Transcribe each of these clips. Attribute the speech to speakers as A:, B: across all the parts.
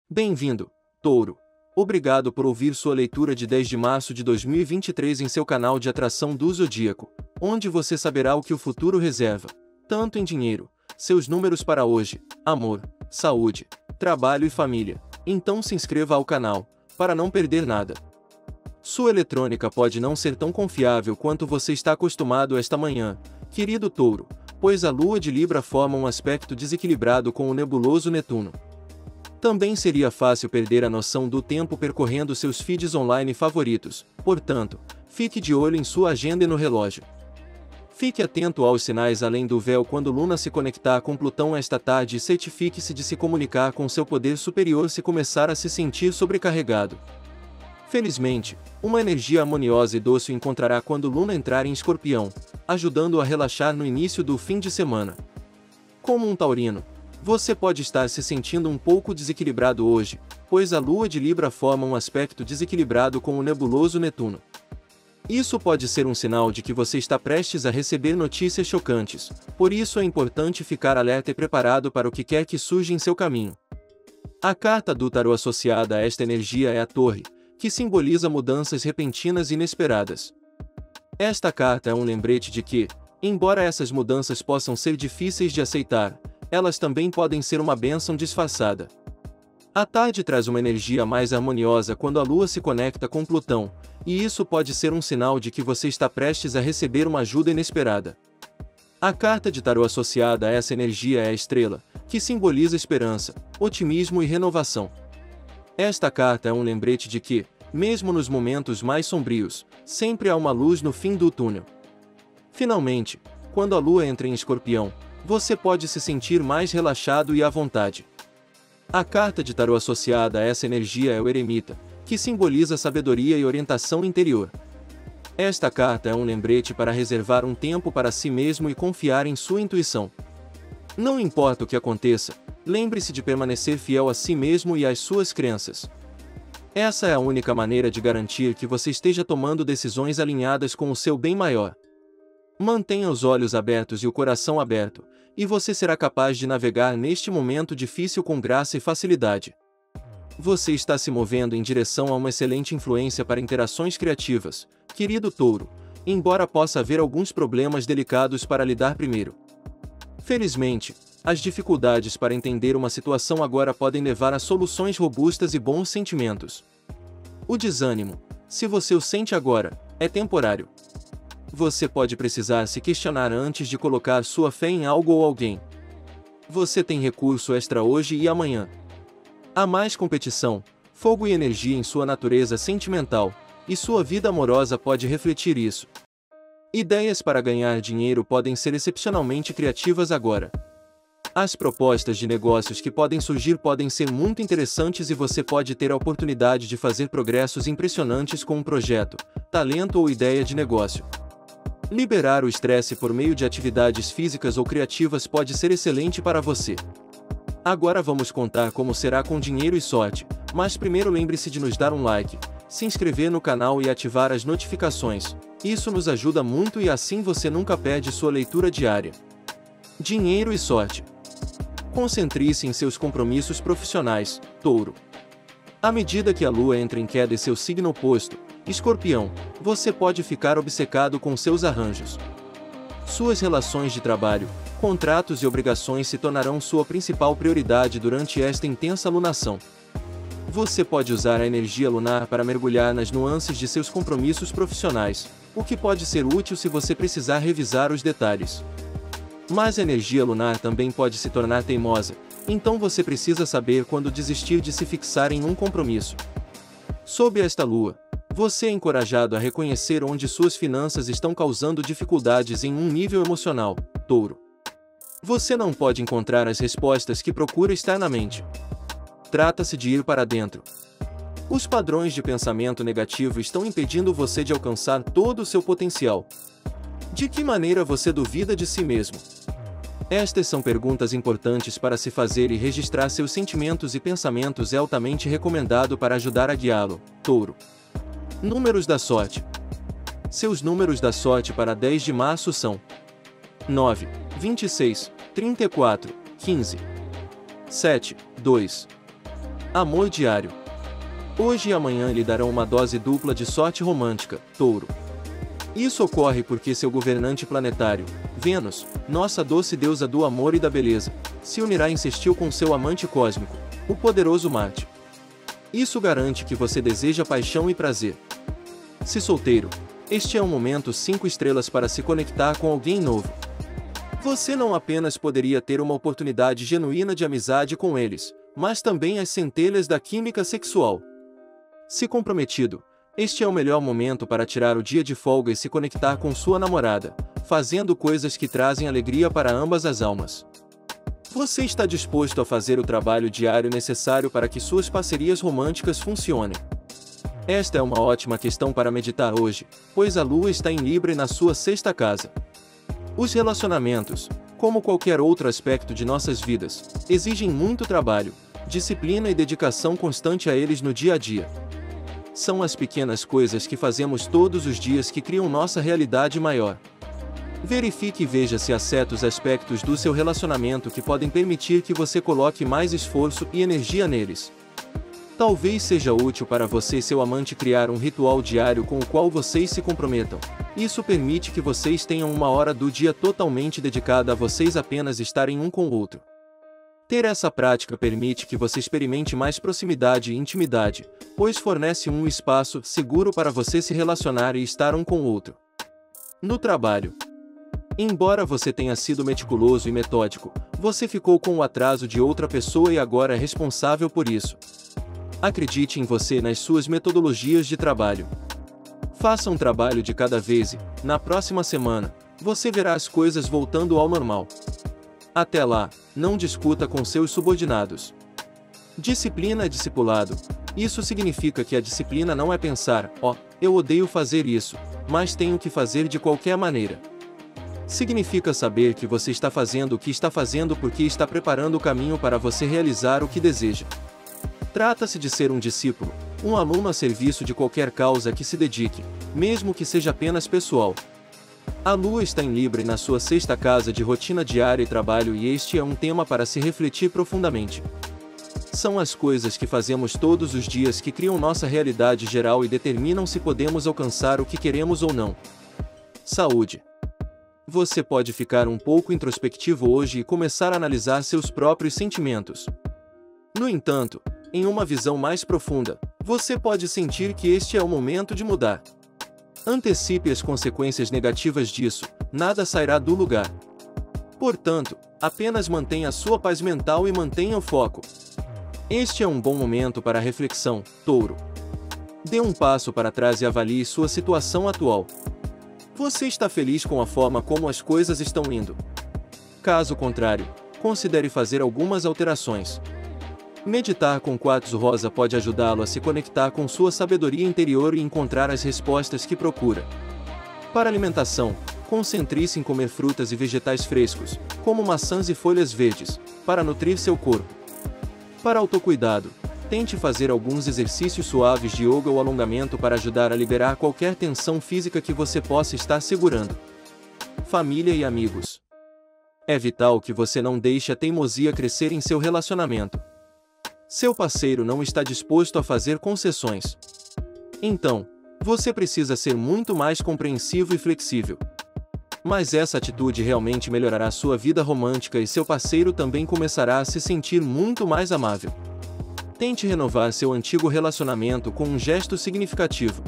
A: Bem-vindo, Touro. Obrigado por ouvir sua leitura de 10 de março de 2023 em seu canal de atração do Zodíaco, onde você saberá o que o futuro reserva, tanto em dinheiro, seus números para hoje, amor, saúde, trabalho e família. Então se inscreva ao canal, para não perder nada. Sua eletrônica pode não ser tão confiável quanto você está acostumado esta manhã, querido Touro, pois a Lua de Libra forma um aspecto desequilibrado com o nebuloso Netuno. Também seria fácil perder a noção do tempo percorrendo seus feeds online favoritos, portanto, fique de olho em sua agenda e no relógio. Fique atento aos sinais além do véu quando Luna se conectar com Plutão esta tarde e certifique-se de se comunicar com seu poder superior se começar a se sentir sobrecarregado. Felizmente, uma energia harmoniosa e doce o encontrará quando Luna entrar em Escorpião, ajudando-o a relaxar no início do fim de semana. Como um taurino, você pode estar se sentindo um pouco desequilibrado hoje, pois a Lua de Libra forma um aspecto desequilibrado com o nebuloso Netuno. Isso pode ser um sinal de que você está prestes a receber notícias chocantes, por isso é importante ficar alerta e preparado para o que quer que surja em seu caminho. A carta do tarô associada a esta energia é a Torre, que simboliza mudanças repentinas e inesperadas. Esta carta é um lembrete de que, embora essas mudanças possam ser difíceis de aceitar, elas também podem ser uma bênção disfarçada. A tarde traz uma energia mais harmoniosa quando a Lua se conecta com Plutão, e isso pode ser um sinal de que você está prestes a receber uma ajuda inesperada. A carta de tarô associada a essa energia é a Estrela, que simboliza esperança, otimismo e renovação. Esta carta é um lembrete de que, mesmo nos momentos mais sombrios, sempre há uma luz no fim do túnel. Finalmente, quando a Lua entra em Escorpião, você pode se sentir mais relaxado e à vontade. A carta de tarô associada a essa energia é o Eremita, que simboliza sabedoria e orientação interior. Esta carta é um lembrete para reservar um tempo para si mesmo e confiar em sua intuição. Não importa o que aconteça, lembre-se de permanecer fiel a si mesmo e às suas crenças. Essa é a única maneira de garantir que você esteja tomando decisões alinhadas com o seu bem maior. Mantenha os olhos abertos e o coração aberto, e você será capaz de navegar neste momento difícil com graça e facilidade. Você está se movendo em direção a uma excelente influência para interações criativas, querido Touro, embora possa haver alguns problemas delicados para lidar primeiro. Felizmente, as dificuldades para entender uma situação agora podem levar a soluções robustas e bons sentimentos. O desânimo, se você o sente agora, é temporário. Você pode precisar se questionar antes de colocar sua fé em algo ou alguém. Você tem recurso extra hoje e amanhã. Há mais competição, fogo e energia em sua natureza sentimental, e sua vida amorosa pode refletir isso. Ideias para ganhar dinheiro podem ser excepcionalmente criativas agora. As propostas de negócios que podem surgir podem ser muito interessantes e você pode ter a oportunidade de fazer progressos impressionantes com um projeto, talento ou ideia de negócio. Liberar o estresse por meio de atividades físicas ou criativas pode ser excelente para você. Agora vamos contar como será com dinheiro e sorte, mas primeiro lembre-se de nos dar um like, se inscrever no canal e ativar as notificações. Isso nos ajuda muito e assim você nunca perde sua leitura diária. Dinheiro e sorte. Concentre-se em seus compromissos profissionais, Touro. À medida que a Lua entra em queda em seu signo oposto, Escorpião, você pode ficar obcecado com seus arranjos. Suas relações de trabalho, contratos e obrigações se tornarão sua principal prioridade durante esta intensa lunação. Você pode usar a energia lunar para mergulhar nas nuances de seus compromissos profissionais, o que pode ser útil se você precisar revisar os detalhes. Mas a energia lunar também pode se tornar teimosa, então você precisa saber quando desistir de se fixar em um compromisso. Sob esta lua, você é encorajado a reconhecer onde suas finanças estão causando dificuldades em um nível emocional, Touro. Você não pode encontrar as respostas que procura externamente. Trata-se de ir para dentro. Os padrões de pensamento negativo estão impedindo você de alcançar todo o seu potencial. De que maneira você duvida de si mesmo? Estas são perguntas importantes para se fazer e registrar seus sentimentos e pensamentos é altamente recomendado para ajudar a guiá-lo, Touro. Números da sorte. Seus números da sorte para 10 de março são 9, 26, 34, 15, 7, 2, Amor diário. Hoje e amanhã lhe darão uma dose dupla de sorte romântica, Touro. Isso ocorre porque seu governante planetário, Vênus, nossa doce deusa do amor e da beleza, se unirá em sextil com seu amante cósmico, o poderoso Marte. Isso garante que você deseja paixão e prazer. Se solteiro, este é um momento 5 estrelas para se conectar com alguém novo. Você não apenas poderia ter uma oportunidade genuína de amizade com eles, mas também as centelhas da química sexual. Se comprometido, este é o melhor momento para tirar o dia de folga e se conectar com sua namorada, fazendo coisas que trazem alegria para ambas as almas. Você está disposto a fazer o trabalho diário necessário para que suas parcerias românticas funcionem? Esta é uma ótima questão para meditar hoje, pois a Lua está em Libra e na sua 6ª casa. Os relacionamentos, como qualquer outro aspecto de nossas vidas, exigem muito trabalho, disciplina e dedicação constante a eles no dia a dia. São as pequenas coisas que fazemos todos os dias que criam nossa realidade maior. Verifique e veja se há certos aspectos do seu relacionamento que podem permitir que você coloque mais esforço e energia neles. Talvez seja útil para você e seu amante criar um ritual diário com o qual vocês se comprometam. Isso permite que vocês tenham uma hora do dia totalmente dedicada a vocês apenas estarem um com o outro. Ter essa prática permite que você experimente mais proximidade e intimidade, pois fornece um espaço seguro para você se relacionar e estar um com o outro. No trabalho. Embora você tenha sido meticuloso e metódico, você ficou com o atraso de outra pessoa e agora é responsável por isso. Acredite em você e nas suas metodologias de trabalho. Faça um trabalho de cada vez e, na próxima semana, você verá as coisas voltando ao normal. Até lá, não discuta com seus subordinados. Disciplina é discipulado. Isso significa que a disciplina não é pensar, eu odeio fazer isso, mas tenho que fazer de qualquer maneira. Significa saber que você está fazendo o que está fazendo porque está preparando o caminho para você realizar o que deseja. Trata-se de ser um discípulo, um aluno a serviço de qualquer causa que se dedique, mesmo que seja apenas pessoal. A Lua está em Libra e na sua 6ª casa de rotina diária e trabalho, e este é um tema para se refletir profundamente. São as coisas que fazemos todos os dias que criam nossa realidade geral e determinam se podemos alcançar o que queremos ou não. Saúde. Você pode ficar um pouco introspectivo hoje e começar a analisar seus próprios sentimentos. No entanto, em uma visão mais profunda, você pode sentir que este é o momento de mudar. Antecipe as consequências negativas disso, nada sairá do lugar. Portanto, apenas mantenha a sua paz mental e mantenha o foco. Este é um bom momento para a reflexão, Touro. Dê um passo para trás e avalie sua situação atual. Você está feliz com a forma como as coisas estão indo? Caso contrário, considere fazer algumas alterações. Meditar com quartzo rosa pode ajudá-lo a se conectar com sua sabedoria interior e encontrar as respostas que procura. Para alimentação, concentre-se em comer frutas e vegetais frescos, como maçãs e folhas verdes, para nutrir seu corpo. Para autocuidado, tente fazer alguns exercícios suaves de yoga ou alongamento para ajudar a liberar qualquer tensão física que você possa estar segurando. Família e amigos. É vital que você não deixe a teimosia crescer em seu relacionamento. Seu parceiro não está disposto a fazer concessões. Então, você precisa ser muito mais compreensivo e flexível. Mas essa atitude realmente melhorará sua vida romântica e seu parceiro também começará a se sentir muito mais amável. Tente renovar seu antigo relacionamento com um gesto significativo.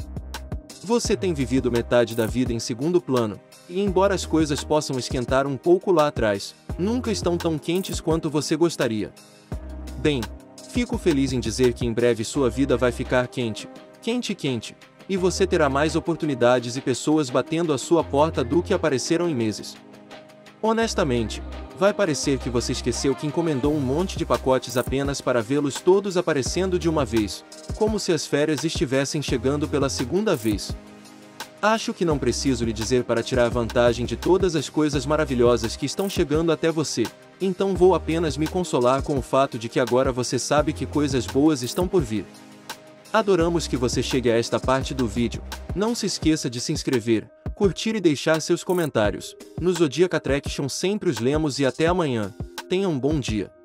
A: Você tem vivido metade da vida em segundo plano, e embora as coisas possam esquentar um pouco lá atrás, nunca estão tão quentes quanto você gostaria. Bem, fico feliz em dizer que em breve sua vida vai ficar quente, quente, quente, e você terá mais oportunidades e pessoas batendo a sua porta do que apareceram em meses. Honestamente, vai parecer que você esqueceu que encomendou um monte de pacotes apenas para vê-los todos aparecendo de uma vez, como se as férias estivessem chegando pela segunda vez. Acho que não preciso lhe dizer para tirar vantagem de todas as coisas maravilhosas que estão chegando até você, então vou apenas me consolar com o fato de que agora você sabe que coisas boas estão por vir. Adoramos que você chegue a esta parte do vídeo. Não se esqueça de se inscrever, curtir e deixar seus comentários. No Zodiac Attraction sempre os lemos e até amanhã. Tenha um bom dia.